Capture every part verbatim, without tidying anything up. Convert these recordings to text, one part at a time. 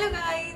Hello guys,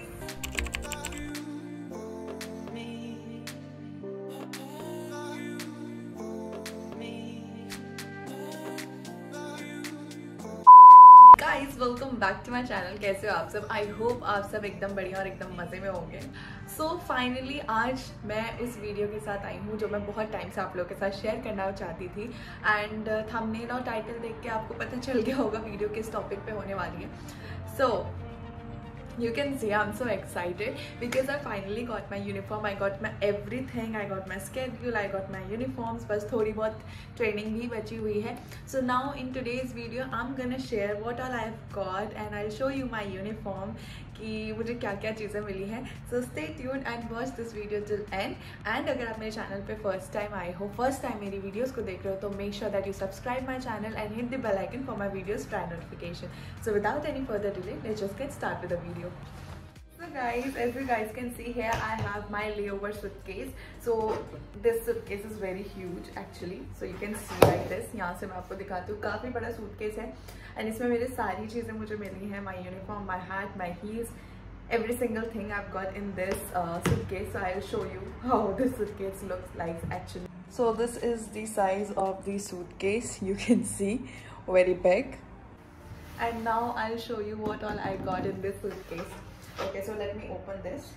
guys welcome back to my channel. कैसे हो आप सब? आई होप आप सब एकदम बढ़िया और एकदम मज़े में होंगे। सो so, फाइनली आज मैं उस वीडियो के साथ आई हूँ जो मैं बहुत टाइम से आप लोगों के साथ शेयर करना चाहती थी। एंड थंबनेल और टाइटल देख के आपको पता चल गया होगा वीडियो किस टॉपिक पे होने वाली है। सो so, you can see I'm so excited because I finally got my uniform. I got my everything. I got my schedule. I got my uniforms. बस थोड़ी बहुत ट्रेनिंग भी बची हुई है. So now in today's video I'm gonna share what all I've got and I'll show you my uniform कि मुझे क्या क्या चीज़ें मिली हैं. So stay tuned and watch this video till end. And अगर आप मेरे चैनल पे first time आए हो, first time मेरी वीडियोस को देख रहे हो, तो make sure that you subscribe my channel and hit the bell icon for my videos try notification. So without any further delay, let's just get started with the video. So guys, as you guys can see here, I have my layover suitcase. So this suitcase is very huge actually. So you can see like this. यहाँ से मैं आपको दिखाती हूँ, काफ़ी बड़ा suitcase है. And इसमें मेरी सारी चीज़ें मुझे मिली हैं. My uniform, my hat, my heels, every single thing I've got in this uh, suitcase. So I'll show you how this suitcase looks like actually. So this is the size of the suitcase. You can see, very big. And now I'll show you what all I got in this suitcase. Okay, so let me open this.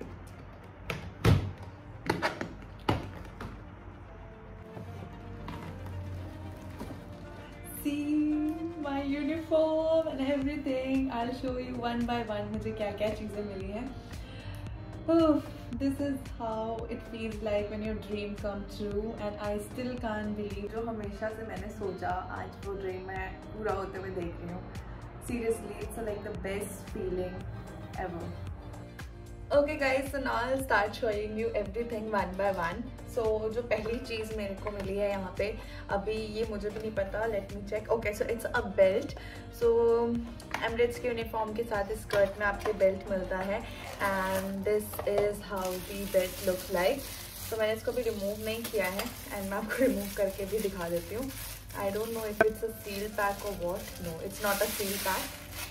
See my uniform and everything. I'll show you one by one मुझे क्या क्या चीज़ें मिली हैं. Oh, this is how it feels like when your dream come true and I still can't believe जो हमेशा से मैंने सोचा आज वो ड्रीम मैं पूरा होते हुए देख रही हूँ. Seriously, it's like the best feeling ever. Okay guys, so now I'll start showing you everything one by one. So जो पहली चीज़ मेरे को मिली है यहाँ पे, अभी ये मुझे भी नहीं पता, let me check. Okay, so it's a belt. So Emirates के यूनिफॉर्म के साथ इस स्कर्ट में आपके बेल्ट मिलता है and this is how the belt looks like. So मैंने इसको भी रिमूव नहीं किया है and मैं आपको रिमूव करके भी दिखा देती हूँ. I don't know if it's a seal pack or what. No, it's not a seal pack.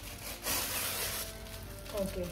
Okay.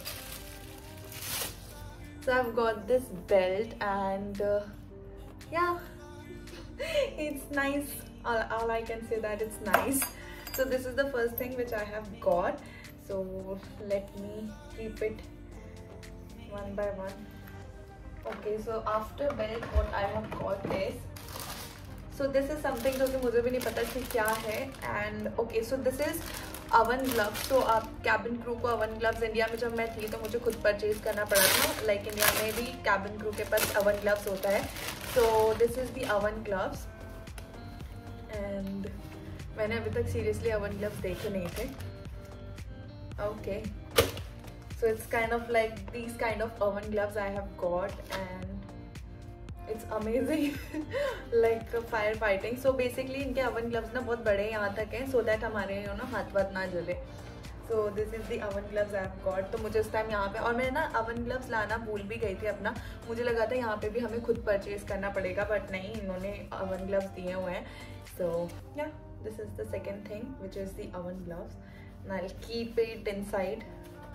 So I've got this belt and uh, yeah, it's nice. All, all I can say that it's nice. So this is the first thing which I have got. So let me keep it one by one. Okay, so after belt what I have got is, so this is something जो कि मुझे भी नहीं पता कि क्या है. And okay, so this is oven gloves. So आप cabin crew को oven gloves, इंडिया में जब मैं थी तो मुझे खुद परचेज करना पड़ा था. Like इंडिया में भी cabin crew के पास oven gloves होता है. So this is the oven gloves. And मैंने अभी तक seriously oven gloves देखे नहीं थे. Okay. So it's kind of like these kind of oven gloves I have got and it's amazing. like fire fighting. So basically इनके oven gloves ना बहुत बड़े यहाँ तक हैं so that हमारे you know हाथ वाथ ना जले. So this is the oven gloves I've got. तो मुझे उस टाइम यहाँ पे, और मैं ना oven gloves लाना भूल भी गई थी अपना. मुझे लगा था यहाँ पे भी हमें खुद परचेज करना पड़ेगा बट नहीं, इन्होंने oven gloves दिए हुए हैं. So yeah, this is the second thing which is the oven gloves. And I'll keep it inside.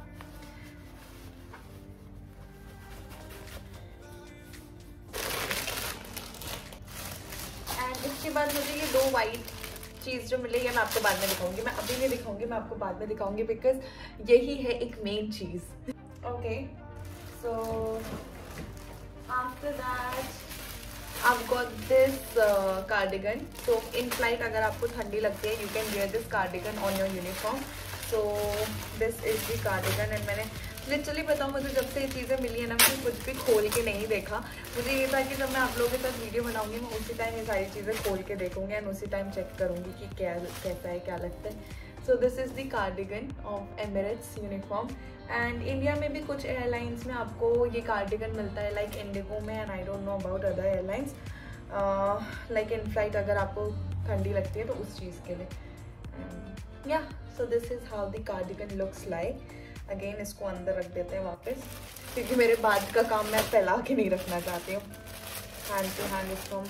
इसके बाद मुझे ये दो वाइट चीज़ जो मिली है मैं आपको बाद में दिखाऊंगी. मैं अभी नहीं दिखाऊंगी, मैं आपको बाद में दिखाऊंगी बिकॉज यही है एक मेन चीज़. Okay, so after that I've got this uh, cardigan. So in flight अगर आपको ठंडी लगती है you can wear this cardigan on your uniform. So this is the cardigan and मैंने लिटरली बताऊँ, मुझे जब से ये चीज़ें मिली है ना मैंने कुछ भी खोल के नहीं देखा. मुझे ये था कि जब मैं आप लोगों के साथ वीडियो बनाऊंगी मैं उसी टाइम ये सारी चीज़ें खोल के देखूंगी एंड उसी टाइम चेक करूंगी कि क्या कैसा है, क्या लगता है. So this is the cardigan of Emirates uniform. And India में भी कुछ एयरलाइंस में आपको ये कार्डिगन मिलता है, लाइक इंडिगो में, and I don't know about other airlines. Like in flight अगर आपको ठंडी लगती है तो उस चीज़ के लिए. Yeah so this is how the cardigan looks like. Again इसको अंदर रख देते हैं वापस क्योंकि मेरे बाद का काम मैं फैला के नहीं रखना चाहती हूँ. हैंड टू हैंड इसको.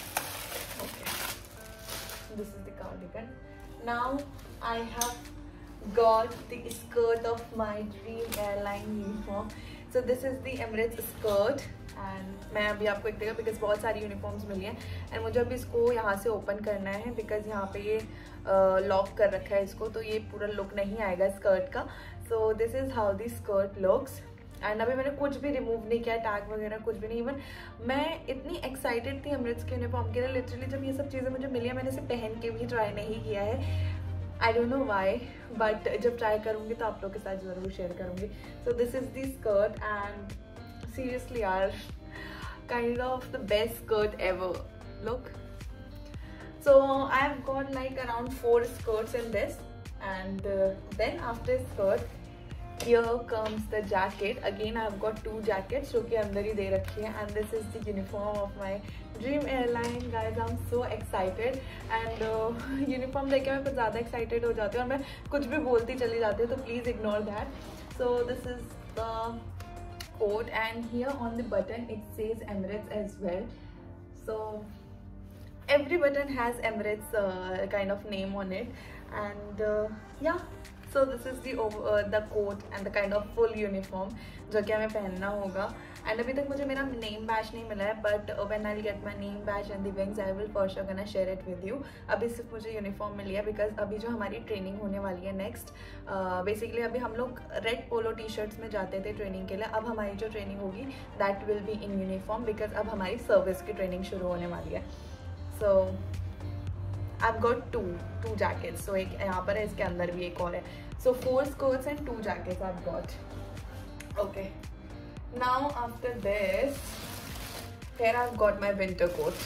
Okay, this is the cardigan. Now I have got the skirt of my dream airline uniform. So this is the Emirates skirt and मैं अभी आपको एक देगा बिकॉज बहुत सारी यूनिफॉर्म्स मिली हैं एंड मुझे अभी इसको यहाँ से ओपन करना है बिकॉज यहाँ पे ये लॉक uh, कर रखा है इसको, तो ये पूरा लुक नहीं आएगा स्कर्ट का. So this is how the skirt looks. And अभी मैंने कुछ भी रिमूव नहीं किया, टैग वगैरह कुछ भी नहीं. इवन मैं इतनी एक्साइटेड थी एमिरेट्स के यूनिफॉर्म के लिए, लिटरली जब ये सब चीज़ें मुझे मिली है मैंने इसे पहन के भी ट्राई नहीं किया है. I don't know why, but जब ट्राई करूँगी तो आप लोग के साथ ज़रूर शेयर करूँगी. So this is the skirt and seriously यार kind of the best skirt ever. Look, so I have got like around four skirts in this and then after skirt here comes the jacket. Again I have got two jackets जो कि अंदर ही दे रखी है and this is the uniform of my dream airline. Guys, I'm so excited and uh, uniform देख के मैं कुछ ज़्यादा excited हो जाती हूँ और मैं कुछ भी बोलती चली जाती हूँ, तो please ignore that. So this is the coat and here on the button it says Emirates as well. So every button has Emirates uh, kind of name on it and uh, yeah. So this is the uh, the coat and the kind of full uniform जो कि हमें पहनना होगा. And अभी तक मुझे मेरा name batch नहीं मिला है, but when I will get my name badge and the wings I will for sure gonna share it with you. अभी सिर्फ मुझे यूनिफॉर्म मिली है बिकॉज अभी जो हमारी ट्रेनिंग होने वाली है नेक्स्ट, बेसिकली अभी हम लोग रेड पोलो टी शर्ट्स में जाते थे ट्रेनिंग के लिए. अब हमारी जो ट्रेनिंग होगी that will be in uniform because अब हमारी सर्विस की ट्रेनिंग शुरू होने वाली है. सो I've got two two jackets. So एक यहाँ पर है, इसके अंदर भी एक और है. So four skirts and two jackets I've got. Okay. Now after this, here I've got my winter coat.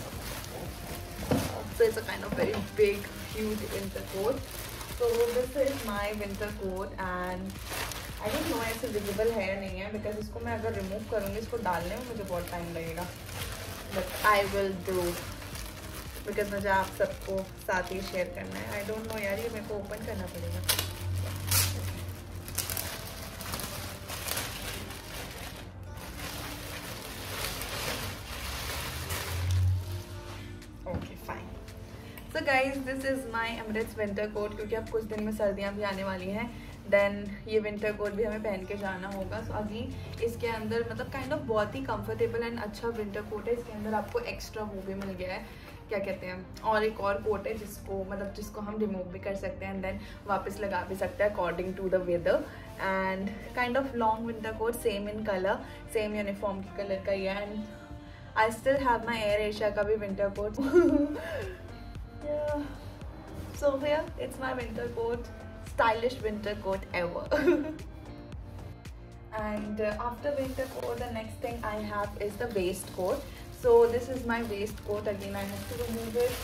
So it's a kind of very big, huge winter coat. So this is my winter coat and I don't know ऐसे visible है या नहीं है because इसको मैं अगर remove करूँगी इसको डालने में मुझे बहुत टाइम लगेगा. But I will do. Because मुझे आप सबको साथ ही शेयर करना है. आई डोंट नो यार, ये मेरे को ओपन करना पड़ेगा. Okay fine. So guys this is my Emirates winter coat क्योंकि अब कुछ दिन में सर्दियाँ भी आने वाली हैं. देन ये विंटर कोट भी हमें पहन के जाना होगा. सो so, अगेन इसके अंदर मतलब काइंड ऑफ बहुत ही कंफर्टेबल एंड अच्छा विंटर कोट है. इसके अंदर आपको एक्स्ट्रा वो भी मिल गया है, क्या कहते हैं, और एक और कोट है जिसको मतलब जिसको हम रिमूव भी कर सकते हैं एंड देन वापस लगा भी सकते हैं according to the weather. And kind of long winter coat, same in colour, same uniform की कलर का ही है. And I still have my AirAsia का भी winter coat. So here it's my winter coat, stylish winter coat ever. And uh, after winter coat, the next thing I have is the waistcoat. So this is my waistcoat. Again, I have to remove it.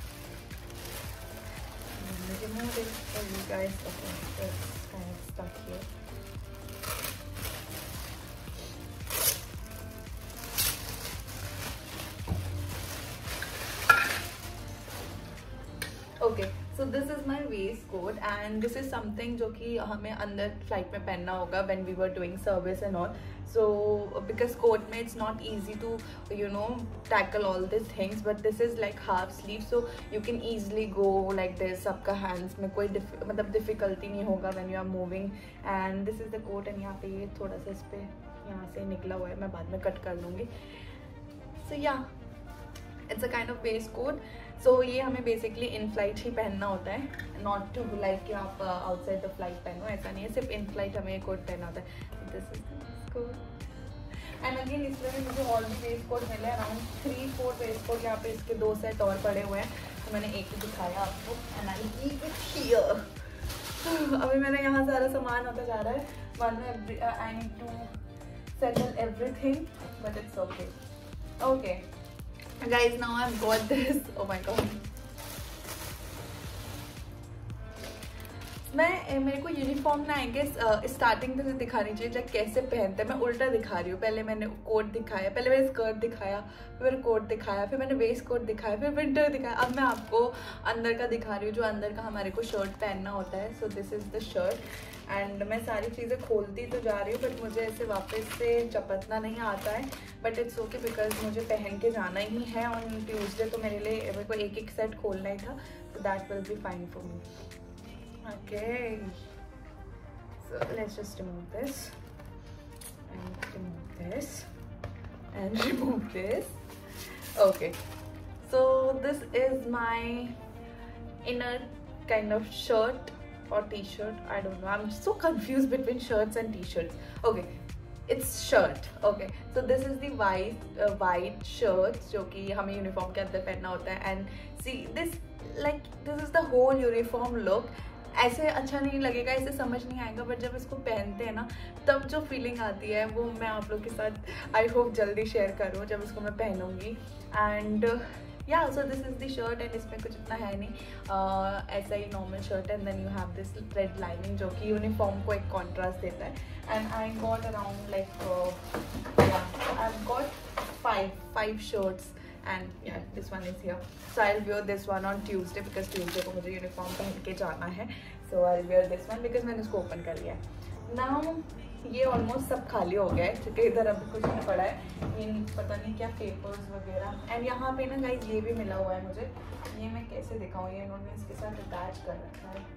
Remove it for you guys. Okay, it's kind of stuck here. Okay. So this is my waistcoat and this is something जो कि हमें अंदर flight में पहनना होगा when we were doing service and all. So because coat में it's not easy to you know tackle all these things, but this is like half sleeve so you can easily go like this. आपका hands में कोई मतलब difficulty नहीं होगा when you are moving. And this is the coat and यहाँ पे ये थोड़ा सा इस पे यहाँ से निकला हुआ है, मैं बाद में कट कर लूँगी. So yeah, it's a kind of waistcoat. So so, ये हमें बेसिकली इन फ्लाइट ही पहनना होता है, नॉट टू लाइक कि आप आउटसाइड द फ्लाइट पहनो, ऐसा नहीं है. सिर्फ इन फ्लाइट हमें कोट पहनना होता है. This is the coat. And again इसमें मुझे और भी वेस्ट कोट मिले, around three four waistcoat यहाँ पे इसके दो सेट और पड़े हुए हैं. तो मैंने एक ही दिखाया आपको and I keep it here. अभी मेरा यहाँ सारा सामान होता जा रहा है, बाद में I need to settle everything, but it's okay. Okay guys, now I've got this. Oh my god. मैं मेरे को यूनिफॉर्म ना आई गेस स्टार्टिंग से दिखानी चाहिए जब कैसे पहनते हैं. मैं उल्टा दिखा रही हूँ. पहले मैंने कोट दिखाया, पहले मैंने स्कर्ट दिखाया, फिर मैंने कोट दिखाया, फिर मैंने वेस्ट कोट दिखाया, फिर विंटर दिखाया. अब मैं आपको अंदर का दिखा रही हूँ जो अंदर का हमारे को शर्ट पहनना होता है. So this is the shirt and मैं सारी चीज़ें खोलती तो जा रही हूँ बट मुझे ऐसे वापस से चपतना नहीं आता है. बट इट्स ओके बिकॉज मुझे पहन के जाना ही है ऑन ट्यूसडे, तो मेरे लिए मेरे को एक एक सेट खोलना ही था. तो that will be fine for me. Okay, so let's just remove this and remove this and remove this. Okay, so this is my inner kind of shirt or t-shirt. I don't know, I'm so confused between shirts and t-shirts. Okay, it's shirt. Okay, so this is the white uh, white shirt जो कि हमें uniform के अंदर पहनना होता है. And see this, like this is the whole uniform look. ऐसे अच्छा नहीं लगेगा, ऐसे समझ नहीं आएगा, बट जब इसको पहनते हैं ना तब जो फीलिंग आती है वो मैं आप लोग के साथ आई होप जल्दी शेयर करूँ जब इसको मैं पहनूँगी. And yeah so this is the shirt and इसमें कुछ इतना है नहीं, uh, ऐसा ही normal shirt. And then you have this red lining जो कि यूनिफॉर्म को एक कॉन्ट्रास्ट देता है. And I got around like I got five five shirts and yeah, this one is here. So I'll wear this one on Tuesday because Tuesday को मुझे uniform पहन के जाना है. So I'll wear this one because मैंने इसको open कर लिया है. Now ये ऑलमोस्ट सब खाली हो गया है क्योंकि इधर अभी कुछ नहीं पड़ा है. ये पता नहीं क्या पेपर्स वगैरह. एंड यहाँ पे ना गाइस ये भी मिला हुआ है मुझे. ये मैं कैसे दिखाऊँ, ये इन्होंने इसके साथ अटैच कर रखा है.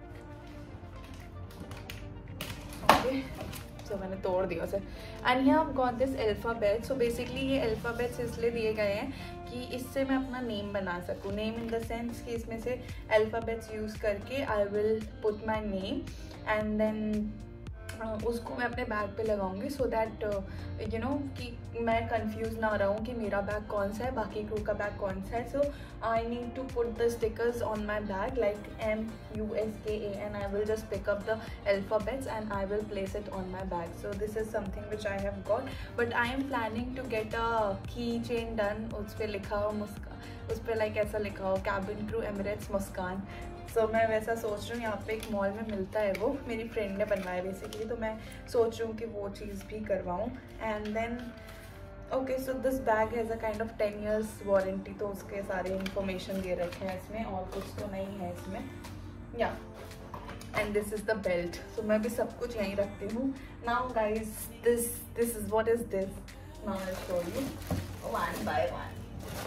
ओके, सो मैंने तोड़ दिया उसे. एंड यहाँ got this alphabet. So basically ये अल्फ़ाबेट्स इसलिए दिए गए हैं कि इससे मैं अपना नेम बना सकूँ. नेम इन द सेंस कि इसमें से अल्फ़ाबेट्स यूज़ करके I will put my name and then उसको मैं अपने बैग पे लगाऊंगी सो दैट यू नो कि मैं कंफ्यूज ना रहूँ कि मेरा बैग कौन सा है, बाकी क्रू का बैग कौन सा है. So I need to put the stickers on my bag like M U S K A and I will just pick up the alphabets and I will place it on my bag. So this is something which I have got. But I am planning to get a key chain done. उस पर लिखा हो मुस्कान, उस पर like ऐसा लिखा हो cabin crew Emirates Muskaan. So so, मैं वैसा सोच रही हूँ, यहाँ पे एक मॉल में मिलता है वो, मेरी फ्रेंड ने बनवाया बेसिकली, तो मैं सोच रही हूँ कि वो चीज़ भी करवाऊँ. And then okay, so this bag has a kind of ten years warranty, तो उसके सारे इंफॉर्मेशन दे रखे हैं इसमें और कुछ तो नहीं है इसमें. Yeah and this is the belt. So मैं भी सब कुछ यहीं रखती हूँ. Now guys this this is what is this. Now I show you one by one.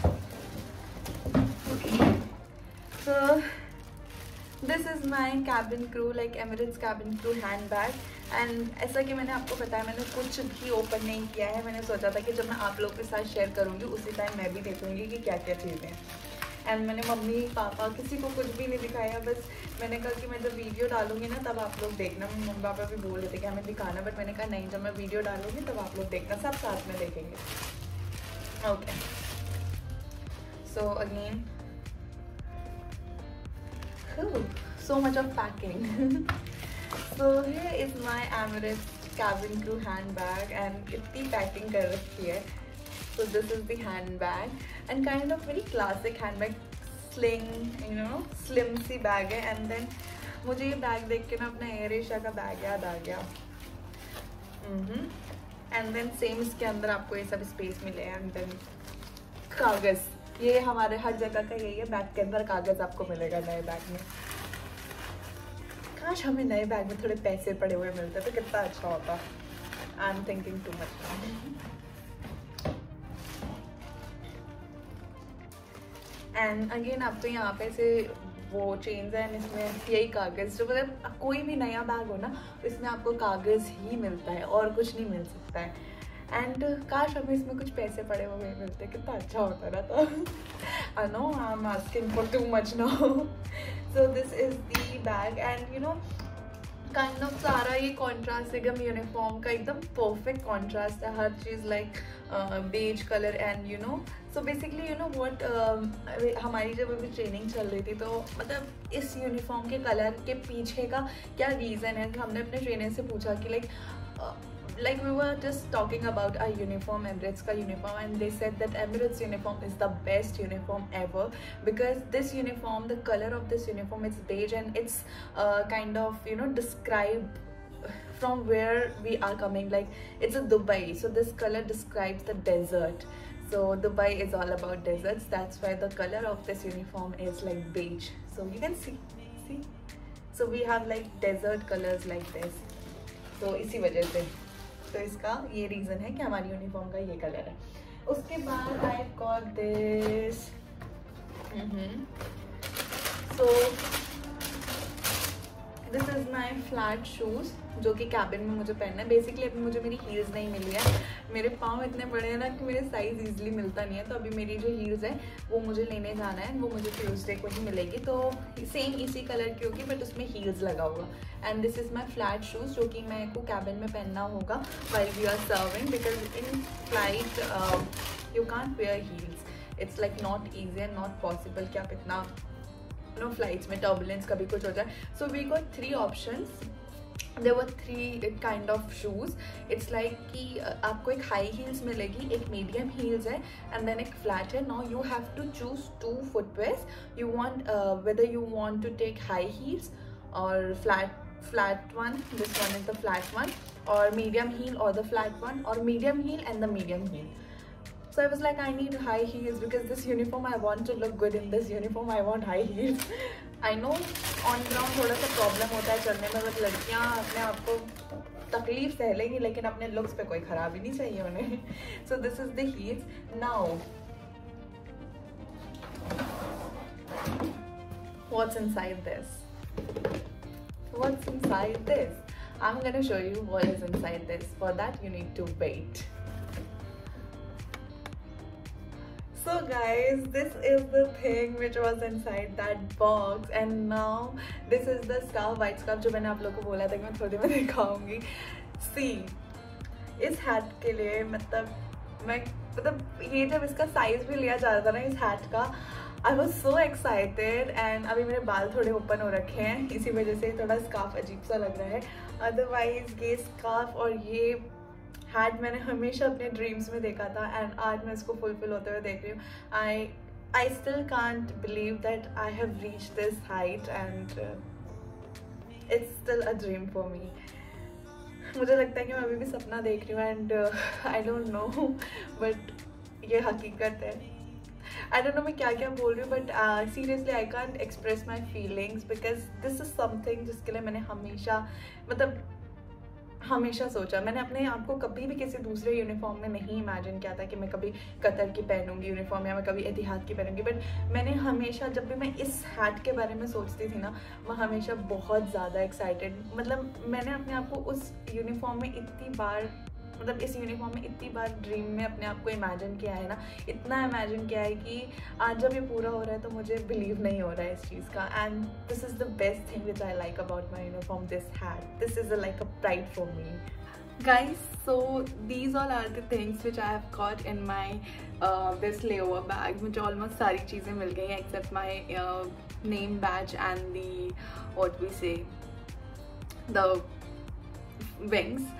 Okay, so this is my cabin crew like Emirates cabin crew handbag. And ऐसा कि मैंने आपको बताया मैंने कुछ भी ओपन नहीं किया है. मैंने सोचा था कि जब मैं आप लोगों के साथ शेयर करूँगी उसी टाइम मैं भी देखूँगी कि क्या क्या चीज़ें हैं. एंड मैंने मम्मी पापा किसी को कुछ भी नहीं दिखाया. बस मैंने कहा कि मैं जब वीडियो डालूँगी ना तब आप लोग देखना. मम्मी पापा भी बोल रहे थे कि हमें दिखाना, बट मैंने कहा नहीं, जब मैं वीडियो डालूँगी तब आप लोग देखना, सब साथ में देखेंगे. Okay, so again so much of packing. So here is my Emirates cabin crew handbag and इतनी packing कर रखी है. So this is the handbag and kind of very classic handbag, sling, you know, slim C bag है. And then मुझे ये bag देख के ना अपना एयर एशिया का बैग याद आ गया. एंड देन सेम इसके अंदर आपको ये सब स्पेस मिले. एंड देन कागज़, ये हमारे हर जगह का यही है, बैग के अंदर कागज़ आपको मिलेगा नए बैग में. काश हमें नए बैग में थोड़े पैसे पड़े हुए मिलते तो कितना अच्छा होता. I am thinking too much. And again आप तो यहाँ पे से वो चेन्स हैं, इसमें यही कागज़, जो मतलब कोई भी नया बैग हो ना इसमें आपको कागज़ ही मिलता है और कुछ नहीं मिल सकता है. एंड काश हमें इसमें कुछ पैसे पड़े हुए मिलते, कितना अच्छा होता ना. तो I know I am asking for too much now. So this is the bag and you know kind of सारा ये कॉन्ट्रास्ट एकदम यूनिफॉर्म का एकदम परफेक्ट कॉन्ट्रास्ट है. हर चीज़ like beige colour and you know so basically you know what हमारी जब अभी ट्रेनिंग चल रही थी तो मतलब इस यूनिफॉर्म के कलर के पीछे का क्या रीज़न है. हमने अपने ट्रेनर से पूछा कि like like we were just talking about our uniform, Emirates ka uniform, and they said that Emirates uniform is the best uniform ever because this uniform, the color of this uniform, it's beige and it's uh, kind of you know describe from where we are coming, like it's a Dubai, so this color describes the desert. So Dubai is all about deserts, that's why the color of this uniform is like beige. So you can see see so we have like desert colors like this. So इसी वजह से तो इसका ये reason है कि हमारी uniform का ये कलर है. उसके बाद I got this. So this is my flat shoes जो कि कैबिन में मुझे पहनना है। बेसिकली अभी मुझे मेरी हील्स नहीं मिली है, मेरे पाँव इतने बड़े हैं ना कि मेरे साइज़ ईजिली मिलता नहीं है। तो अभी मेरी जो हील्स है वो मुझे लेने जाना है, वो मुझे ट्यूसडे को ही मिलेगी। तो सेम इसी कलर की होगी बट उसमें हील्स लगा होगा। And this is my flat shoes जो कि मेरे को कैबिन में पहनना होगा while we are serving, because in flight you can't wear heels. It's like not easy and not possible कि आप इतना नो फ्लाइट्स में टर्बुलेंस कभी कुछ हो जाए। So we got three options, there were three kind of shoes. It's like कि आपको एक हाई हील्स मिलेगी, एक मीडियम हील्स है एंड देन एक फ्लैट है। Now you have to choose two footwears, you want whether you want to take high heels और flat flat one, this one is the flat one, or medium heel or the flat one, or medium heel and the medium heel. So I was like, I need high heels because this uniform, I want to look good in this uniform, I want high heels. I know on ground थोड़ा सा problem होता है चलने में, but लड़कियाँ अपने आप को तकलीफ सह लेंगी लेकिन अपने लुक्स पे कोई खराबी नहीं चाहिए उन्हें। So this is the heels. Now what's inside this? What's inside this? I'm gonna show you what is inside this. For that you need to wait. So guys, this is the thing which was inside that box, and now this is the scarf, white scarf जो मैंने आप लोगों को बोला था कि मैं थोड़ी देर में दिखाऊंगी। See, इस हैट के लिए मतलब मैं मतलब ये जब इसका साइज भी लिया जा रहा था ना इस हैट का, I was so excited. And अभी मेरे बाल थोड़े ओपन हो रखे हैं, इसी वजह से थोड़ा स्कार्फ अजीब सा लग रहा है। अदरवाइज ये स्कार्फ और ये हैट मैंने हमेशा अपने ड्रीम्स में देखा था एंड आज मैं इसको फुलफिल होते हुए देख रही हूँ। I I still can't believe that I have reached this height and it's still a dream for me. मुझे लगता है कि मैं अभी भी सपना देख रही हूँ and I don't know but ये हकीकत है। आई डोंट नो मैं क्या क्या बोल रही हूँ but seriously I can't express my feelings because this is something जिसके लिए मैंने हमेशा मतलब हमेशा सोचा। मैंने अपने आप को कभी भी किसी दूसरे यूनिफॉर्म में नहीं इमेजिन किया था कि मैं कभी कतर की पहनूंगी यूनिफॉर्म या मैं कभी एतिहाद की पहनूंगी, बट मैंने हमेशा जब भी मैं इस हैट के बारे में सोचती थी ना मैं हमेशा बहुत ज़्यादा एक्साइटेड, मतलब मैंने अपने आप को उस यूनिफॉर्म में इतनी बार मतलब इस यूनिफॉर्म में इतनी बार ड्रीम में अपने आप को इमेजिन किया है ना, इतना इमेजिन किया है कि आज जब ये पूरा हो रहा है तो मुझे बिलीव नहीं हो रहा है इस चीज़ का। And this is the best thing which I like about my uniform, this hat, this is like a pride for me. Guys, so these all are the things which I have got in my uh, this layover bag. मुझे almost सारी चीज़ें मिल गई हैं except my uh, name badge and the what we say the wings.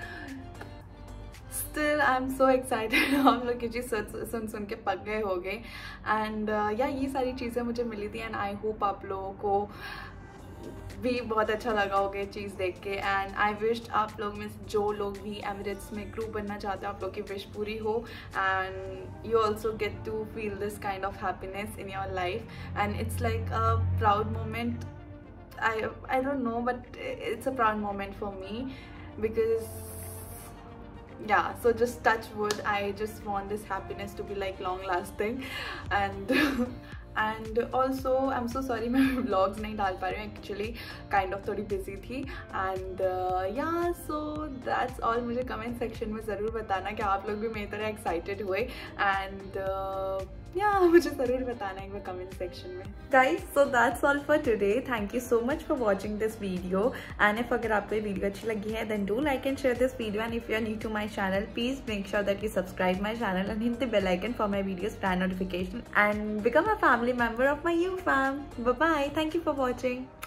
Still I'm so excited। हम लोग ये चीज़ सुन सुन के पक गए हो गए एंड या ये सारी चीज़ें मुझे मिली थी एंड आई होप आप लोगों को भी बहुत अच्छा लगा होगा ये चीज़ देख के। एंड आई विश आप लोग में जो लोग भी एमिरेट्स में क्रू बनना चाहते हो आप लोग की विश पूरी हो and you also get to feel this kind of happiness in your life and it's like a proud moment. I I don't know but it's a proud moment for me because yeah, so just touch wood, I just want this happiness to be like long lasting and and also I'm so sorry मैं vlogs नहीं डाल पा रही हूँ, actually kind of थोड़ी busy थी and uh, yeah so that's all। मुझे comment section में ज़रूर बताना कि आप लोग भी मेरी तरह excited हुए and uh, yeah, मुझे ज़रूर बताना एक बार comment section में। Guys, so that's all for today. Thank you so much for watching this video. And if अगर आपको ये वीडियो अच्छी लगी है then do like and share this video. And if you are new to my channel, please make sure that you subscribe my channel and hit the bell icon for my videos plan notification and become a family member of my U fam. Bye bye. Thank you for watching.